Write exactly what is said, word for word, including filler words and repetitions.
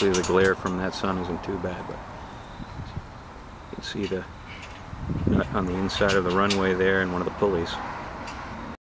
hopefully the glare from that sun isn't too bad, but you can see the nut on the inside of the runway there and one of the pulleys.